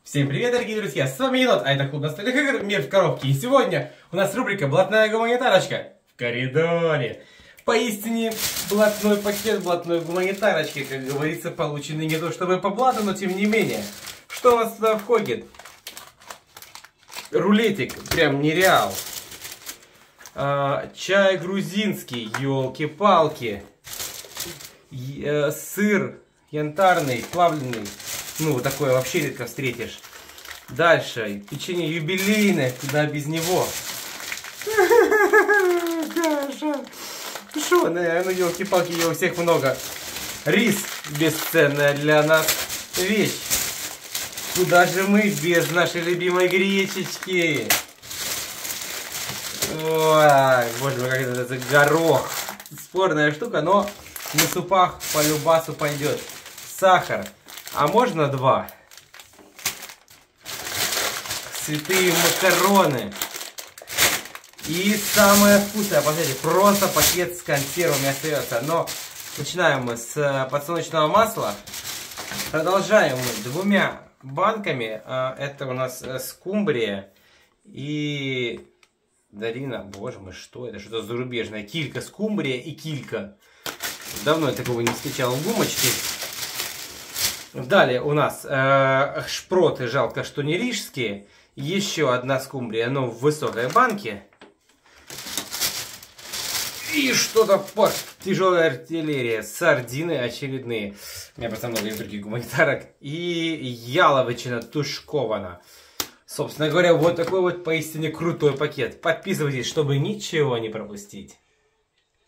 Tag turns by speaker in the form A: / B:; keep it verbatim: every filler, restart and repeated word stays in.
A: Всем привет, дорогие друзья, с вами Енот, а это клуб настольных игр «Мир в коробке». И сегодня у нас рубрика «Блатная гуманитарочка» в коридоре. Поистине, блатной пакет блатной гуманитарочки, как говорится, полученный не то чтобы по блату, но тем не менее. Что у нас туда входит? Рулетик, прям нереал. А, чай грузинский, елки-палки. Э, сыр янтарный, плавленый. Ну, вот такое вообще редко встретишь. Дальше. Печенье юбилейное. Куда без него? Каша. Шо, ну, елки-палки, ее у всех много. Рис. Бесценная для нас вещь. Куда же мы без нашей любимой гречечки? Ой, боже мой, как это, это горох. Спорная штука, но на супах по любасу пойдет. Сахар. А можно два? Святые макароны. И самое вкусное, посмотрите, просто пакет с консервами остается. Но начинаем мы с подсолнечного масла. Продолжаем мы двумя банками. Это у нас скумбрия и... Дарина, боже мой, что это? Что-то зарубежное. Килька, скумбрия и килька. Давно я такого не встречал в гумочке. Далее у нас э, шпроты, жалко, что не рижские. Еще одна скумбрия, но в высокой банке. И что-то по тяжелая артиллерия. Сардины очередные. У меня просто много других гуманитарок. И яловичина тушкована. Собственно говоря, вот такой вот поистине крутой пакет. Подписывайтесь, чтобы ничего не пропустить.